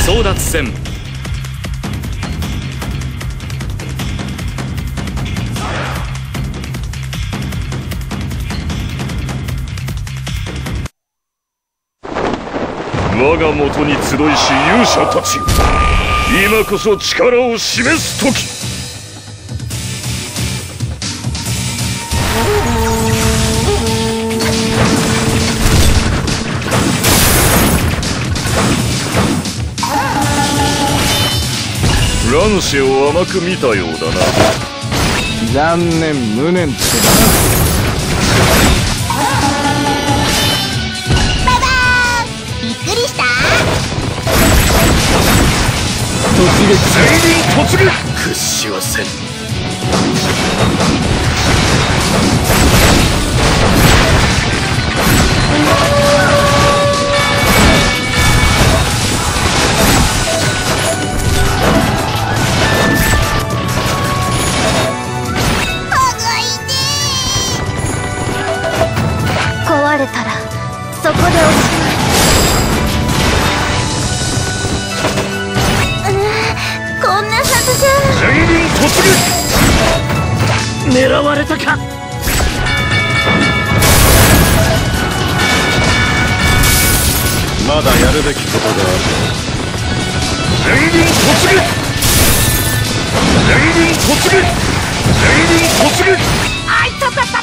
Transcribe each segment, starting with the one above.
争奪戦。 我が元に集いし勇者たちよ、今こそ力を示す時。乱世を甘く見たようだな。 残念無念ってババーン、びっくりした。 突撃全軍突撃。 屈しはせん。 壊れたらそこでおしまい。こんなはずじゃ。 全軍突撃。 狙われたか。 まだやるべきことがある。 全軍突撃。全軍突撃。全軍突撃。 あいたたたた。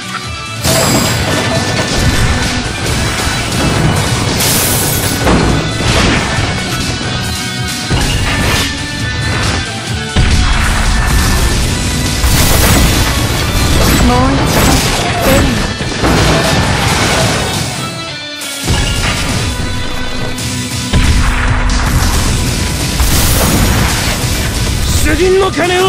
もう一度出るの。 主人の鐘を。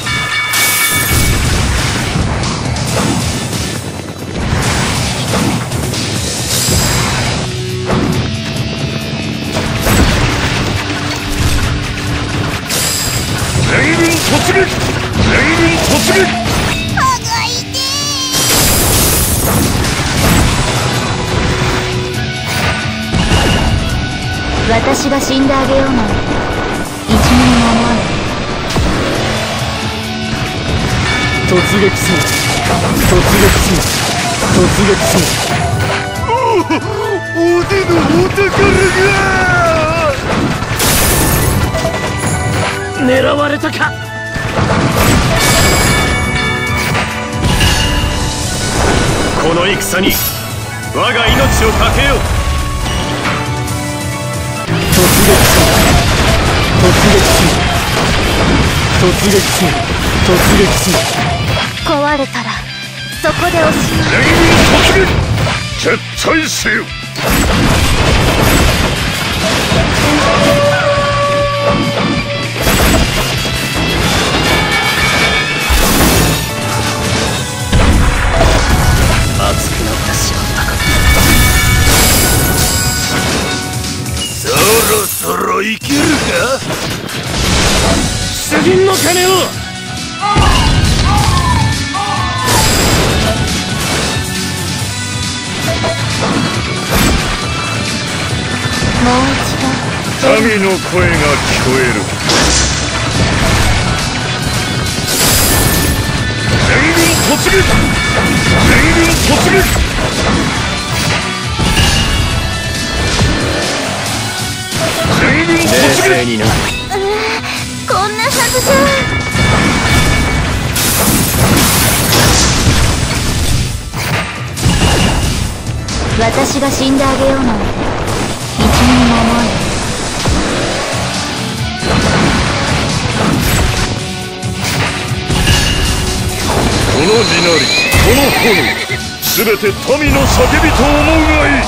全軍突撃。全軍突撃。 私が死んであげようなんて一ミリも思わない。 突撃する。突撃する。突撃する。 おでのお宝が。 狙われたか。 この戦に我が命を懸けよう。 突撃する。突撃する。突撃する。突撃する。 壊れたらそこでおしまい。 全軍突撃。撤退せよ。 熱くなってしまったか。 そろそろいけるか。 主人の鐘を。 もう一度。 民の声が聞こえる。全軍突撃。全軍突撃。全軍突撃。 にな。 こんなはずじゃ。私が死んであげようなんて一ミリも思わない。 この地鳴り、この炎、すべて民の叫びと思うがいい。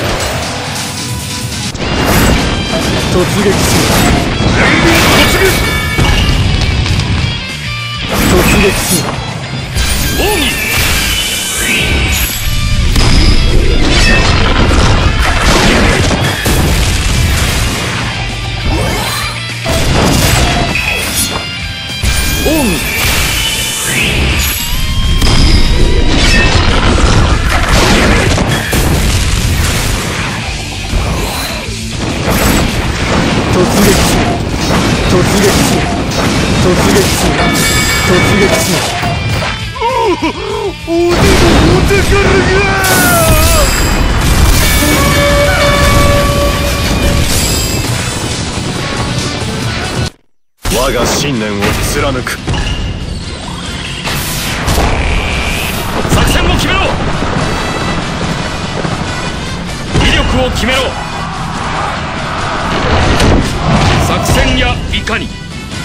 突撃する。 全軍突撃。 突撃する。 オン。オン。 突撃おでのお宝が我が信念を貫く。 作戦を決めろ。威力を決めろ。作戦やいかに。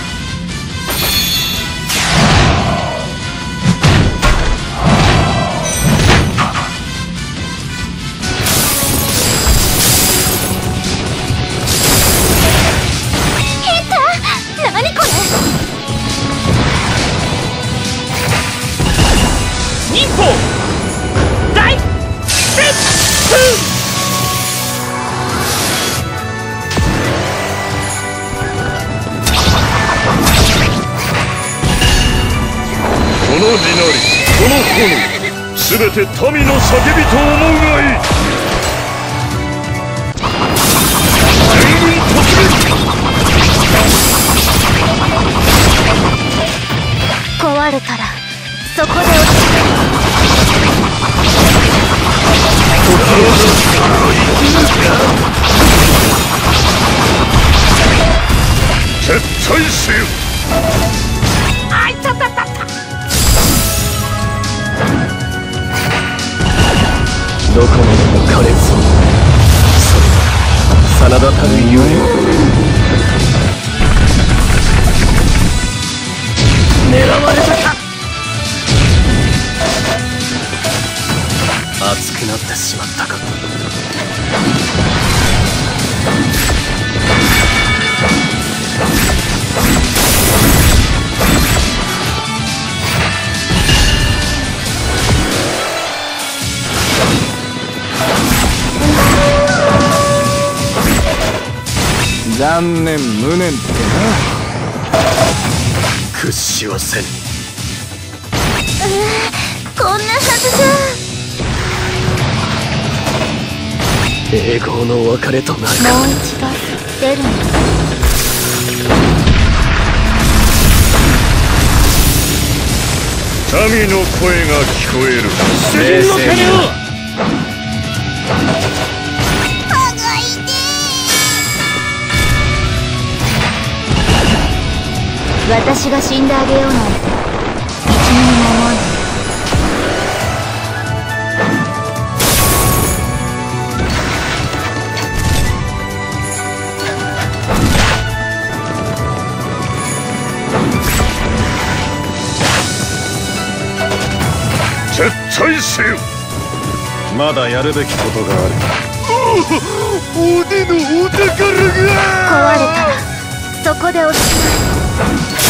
この地鳴り、この炎、すべて民の叫びと思うがいい。全軍突撃。 壊れたらそこで落ち撤退せよ。 あいたたたた。 どこまでも枯れず、それが真田たるゆえ。狙われたか。熱くなってしまったか。残念無念ってな。屈しはせん。 こんなはずじゃ。 栄光の別れとなるか。 もう一度出るの。 民の声が聞こえる。 主人の鐘を。 私が死んであげようなんて一ミリも思わない。 撤退せよ。まだやるべきことがある。おでのお宝が壊れたらそこで落ちる。